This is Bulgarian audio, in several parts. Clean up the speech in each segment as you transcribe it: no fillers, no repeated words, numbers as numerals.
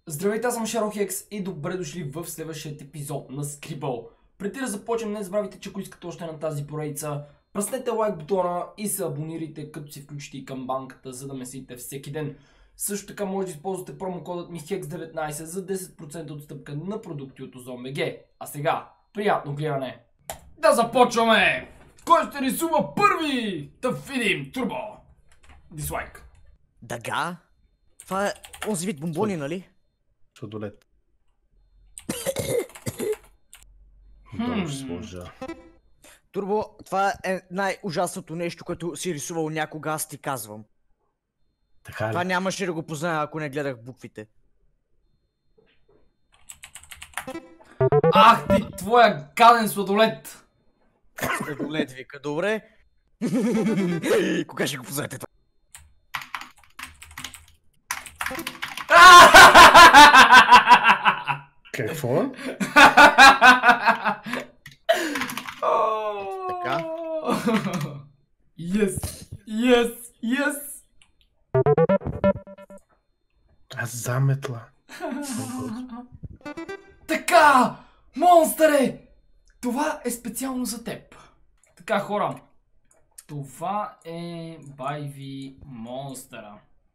Здравейте, аз съм Шарохекс и добре дошли в следващия епизод на Scribble. Преди да започнем, не забравяйте, че ако искате още на тази поредица, пръснете лайк бутона и се абонирайте, като си включите и камбанката, за да ме следите всеки ден. Също така може да използвате промокодът ми HEX19 за 10% отстъпка на продукти от Ozon.bg. А сега, приятно гледане! Да започваме! Кой ще рисува първи? Да видим! Турбо! Дислайк. Дага? Това е онзи вид бомбони, нали? Сладолет. Долу ще сложа. Турбо, това е най-ужасното нещо, което си рисувал някога, аз ти казвам. Така Това ли? нямаше да го позная, ако не гледах буквите. Ах ти, твоя гаден сладолет! Сладолет вика, добре. Кога ще го познаете това? Какво? Така? Yes! Аз заметла. Така! Монстъре! Това е специално за теб. Така, хора. Това е Байви Монстъра.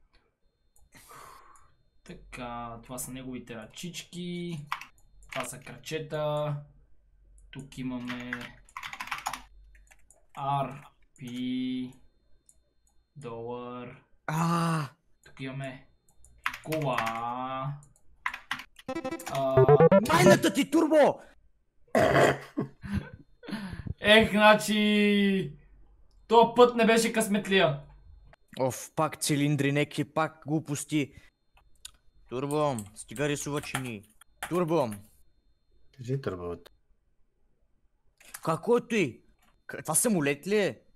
Така, това са неговите ръчички. Това са крачета. Тук имаме RP долар. Тук имаме кола. Майната ти, Турбо! Значи... То път не беше късметлия. Оф, пак цилиндри, неки, пак глупости. Турбо, стига рисува чини. Турбо, Кажи търбовете. какво е той? Това самолет ли е?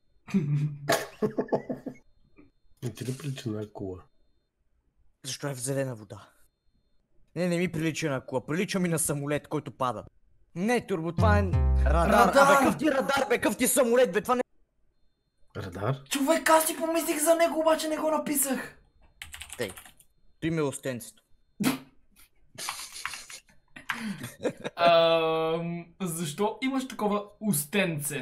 Не ти ли прилича на кола? Защо е в зелена вода? Не ми прилича на кола, прилича ми на самолет, който пада. Не, Турбо, това е радар. Абе, къв ти радар, бе, къв ти самолет, бе, това не... Радар? Човек, аз си помислих за него, обаче не го написах. Тей, той ми е остенцето. Защо имаш такова устенце?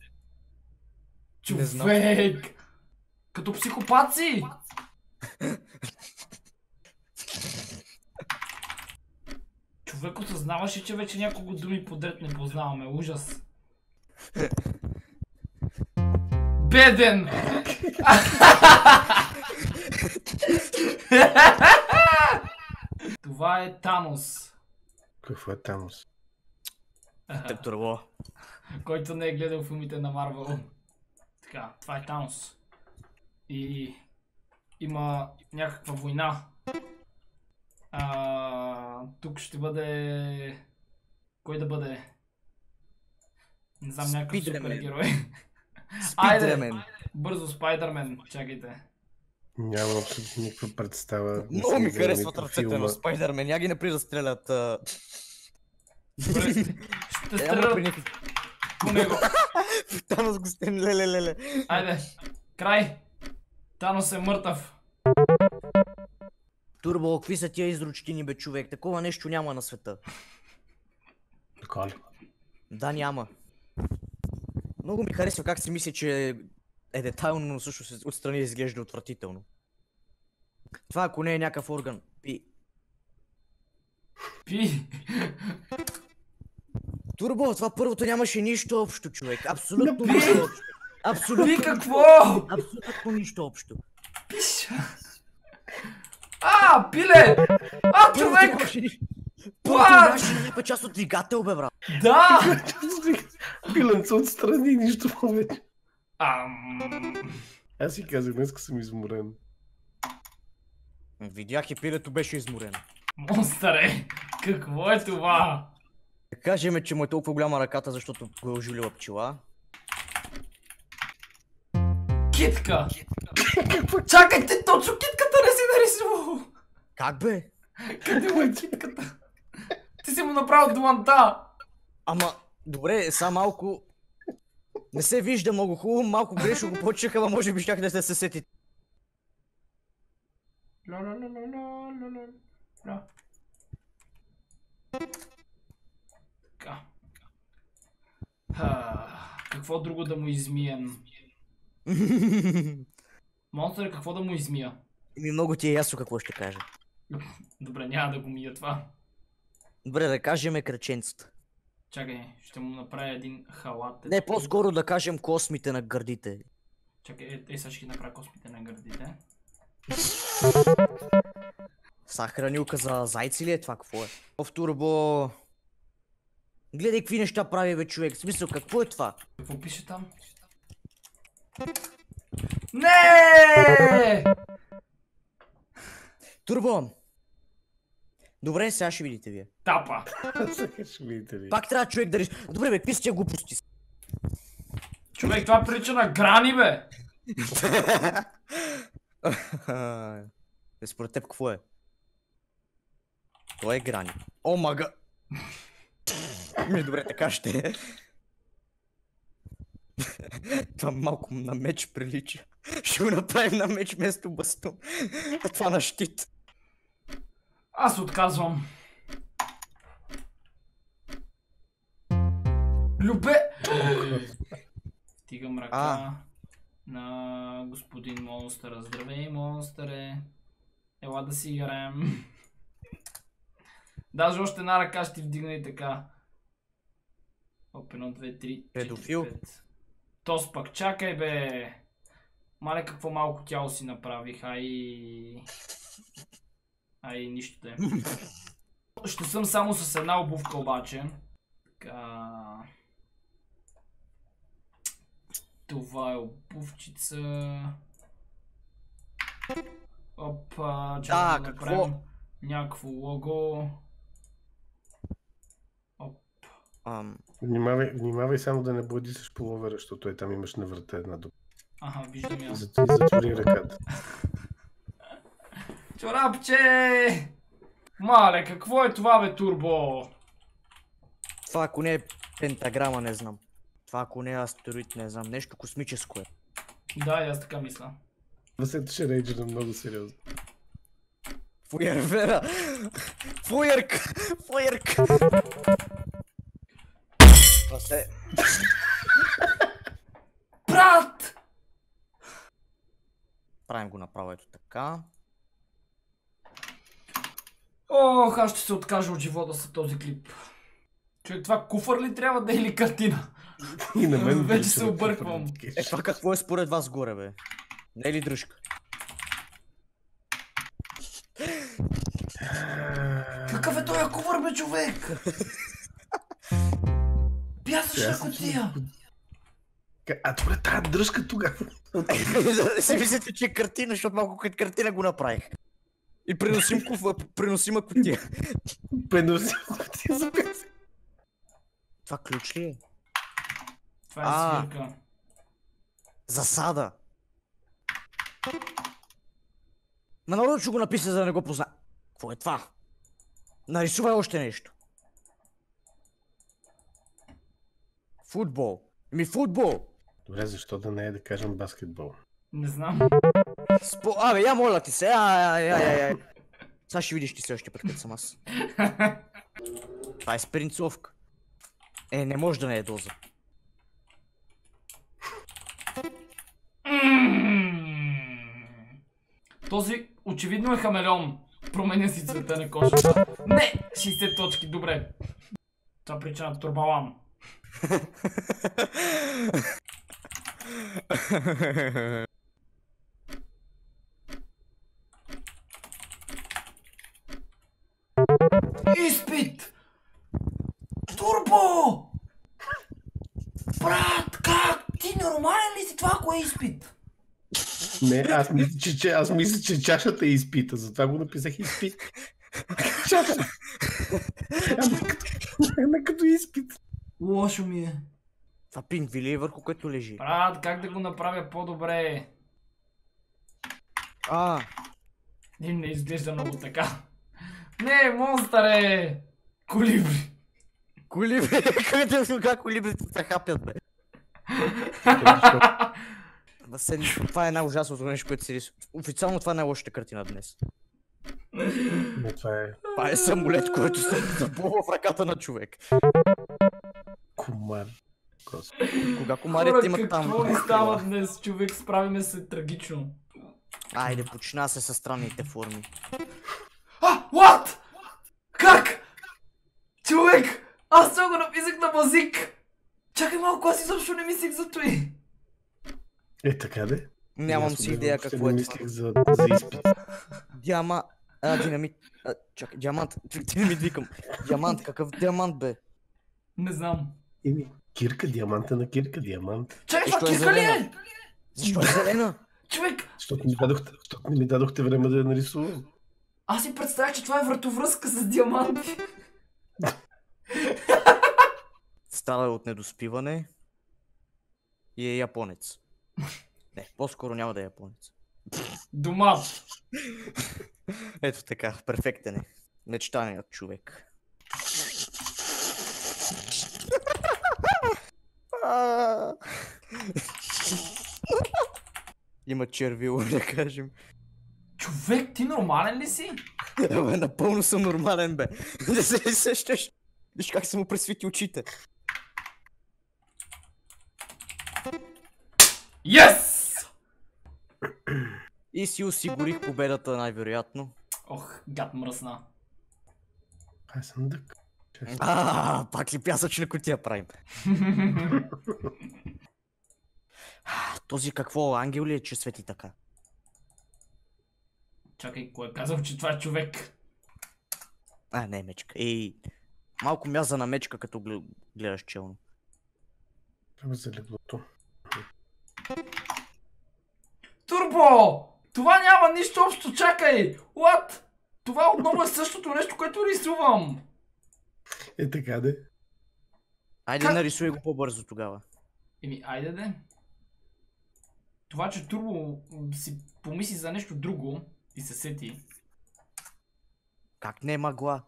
Не знам. Човек! Като психопат си! Човек, осъзнаваше, че вече няколко думи подред не познаваме. Ужас. Беден! Това е Танос. Какво е Танос? Теб, Турбо. Който не е гледал филмите на Марвел. Така, това е Танос. И има някаква война. Тук ще бъде... Кой да бъде? Не знам, някакъв супергерой. Спидермен. Бързо, Спайдърмен, чакайте. Нямам абсолютно никаква представа. Много ми харесват ръцете на Спайдърмен, я ги напри да стрелят. Добре, ще стрелят по него. Танос го стен, леле. Айде, край. Танос е мъртъв. Турбо, какви са тия изручтини, бе, човек? Такова нещо няма на света. Така ли? Да, няма. Много ми харесва как си мисля, че е детайлно, но също отстрани изглежда отвратително. Това ако не е някакъв орган. Пи. Турбо, това първото нямаше нищо общо, човек. Абсолютно нищо общо. Абсолютно. Пи какво? Абсолютно нищо общо. Пиша. Пиле! Човек! Първото нямаше някаква част от двигател, бе, брат. Да! Пиленца отстрани, нищо повече. Аз си казах, днеска съм изморен. Видях и пилето беше изморено. Монстъре! Какво е това? Да кажем, че му е толкова голяма ръката, защото го е оживлила пчела. Китка! Чакайте, точно китката не си нарисувал! Как бе? Къде му е китката? Ти си му направил дуанта! Ама, добре, са малко... Не се вижда много хубаво, малко грешно го почеха, ама може би щях да се сетите. какво друго да му измием? Монстър, какво да му измия? Много ти е ясно какво ще кажа. Добре, няма да го мия това. Добре, да кажем кръченцата. Чакай, ще му направя един халат. Не, по-скоро да кажем космите на гърдите. Чакай, сега ще направя космите на гърдите. Са хранилка за зайци ли е това? Какво е? В турбо... Гледай какви неща прави бе човек. В смисъл, какво е това? Какво пише там? Не! Турбо! Добре, сега ще видите вие. Тапа! Сега ще видите ли. Пак трябва човек да реши. Добре бе, какви са тия глупости? Човек, това прилича на грани, бе! Според теб какво е? То е грани. О, мага! Добре, така ще е. Това малко на меч прилича. Ще го направим на меч вместо бастун. А това на щит. Аз отказвам. Любе! Стигам ръка на господин монстъра. Здравей, монстъре. Ела да си играем. Даже още една ръка ще ти вдигна и така. Оп, 1, 2, 3, 4, Педофил. 5. Тос пък чакай, бе. Мале какво малко тяло си направих, ай, нищо да е. Ще съм само с една обувка обаче. Така... Това е обувчица. Опа, чакай да направим някакво лого. Внимавай само да не бладисаш половера, защото е там имаш на врата една дупка. Аха, виждам я. Затвори ръката. Чорапче! Мале, какво е това, бе, турбо? Това ако не е пентаграма, не знам. Това ако не е астероид, не знам. Нещо космическо е. Да, аз така мисля. Васето ще рейджера много сериозно. Фуервера! Фуерк! Фуерк! Брат! Правим го направо ето така. Ох, аз ще се откажа от живота с този клип. Човек, това куфър ли трябва да е или картина? И на мен Вече се обърквам. Това какво е според вас горе, бе? Не е ли дръжка? Какъв е този куфър, бе, човек? Пясъчна кутия! А добре, тая дръжка тогава. Да си мислите, че е картина, защото малко като картина го направих. И преносима кутия. Преносима кутия за пенсия. Това ключ ли е? Това е свирка. Засада. Ма народ ще го написа, за да не го позна. Какво е това? Нарисувай още нещо. Футбол. Футбол. Добре, защо да не е да кажем баскетбол? Не знам. Абе, я моля ти се, Сега ще видиш ти следващия път, като съм аз. Това е спринцовка. Не може да не е доза. Този очевидно е хамелеон. Променя си цвета на кожата. Не! 60 точки, добре. Това прича на турбалан. Изпит! Турбо! Брат, как? Ти нормален ли си това, ако е изпит? Не, аз мисля, че чашата е изпита, затова го написах изпит. Чашата. Не като изпит. Лошо ми е. Това пингвили е върху което лежи. Брат, как да го направя по-добре? Не изглежда много така. Не, монстър! Колибри! Колибри? Как колибрите се хапят, бе? Това е най-ужасното нещо, което се рисува. Официално това е най-лошата картина днес. Това е самолет, който се забува в ръката на човек. Комар. Просто. Кога комарите имат там? Какво ни става днес, човек? Справиме се трагично. Айде, почина се със странните форми. What? Как? Човек! Аз това го написах на базик! Чакай малко, аз изобщо не мислих за той. Така де. Нямам Аз си идея въобще какво не е това. мислих за изпит. Динамит. Чакай, диамант. Динамит викам. Диамант, какъв диамант бе? Не знам. Кирка, диаманта на кирка, диамант. Чакай, Защо това е кирка ли зелена? е? Защо е зелена? Човек, Защото не ми дадохте време да я нарисувам. аз си представях, че това е вратовръзка с диаманти. Става е от недоспиване и е японец. Не, по-скоро няма да е японец. Дома. Ето така, перфектен е. Мечтаният човек. Има червило, да кажем. Човек, ти нормален ли си? Абе, напълно съм нормален, бе. Не се ли сещаш? Виж как са му пресвети очите. Yes! И си осигурих победата, най-вероятно. Ох, гад мръсна. Аз съм дък. Пак ли пясъчна кутия правим? Този какво, ангел ли е, че свети така? Чакай, кой е казал, че това е човек? Не е мечка. Малко мяза на мечка, като гледаш челно. Това за леглото. Турбо! Това няма нищо общо, чакай! What? Това отново е същото нещо, което рисувам! Така де. Айде, Как? нарисуй го по-бързо тогава. Айде де. Това, че Турбо си помисли за нещо друго и се сети. Как не е мъгла?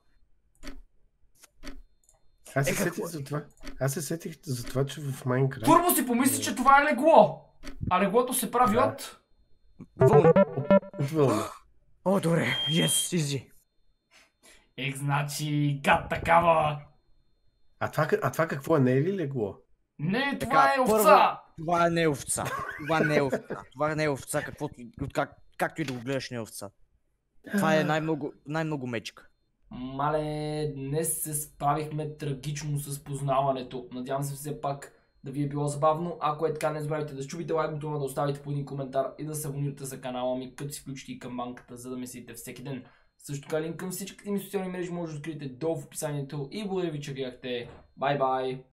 Аз се сетих за това. Аз се сетих за това, че в Майнкрафт... Турбо си помисли, че това е легло! А леглото се прави от... Вълна. Вълна. О, добре. Yes, изи. Значи, гад такава! А това какво е? Не е ли легло? Не, това Така, е овца! първо, това не е овца. Това не е овца, както и да го гледаш, не е овца. Това е най-много мечка. Мале, днес се справихме трагично с познаването. Надявам се все пак да ви е било забавно. Ако е така, не забравяйте да щупите лайк бутона, да оставите по един коментар и да се абонирате за канала ми, като си включите и камбанката, за да ме следите всеки ден. Също така линк към всичките ми социални мрежи може да откриете долу в описанието и благодаря ви, че гледахте. Бай бай!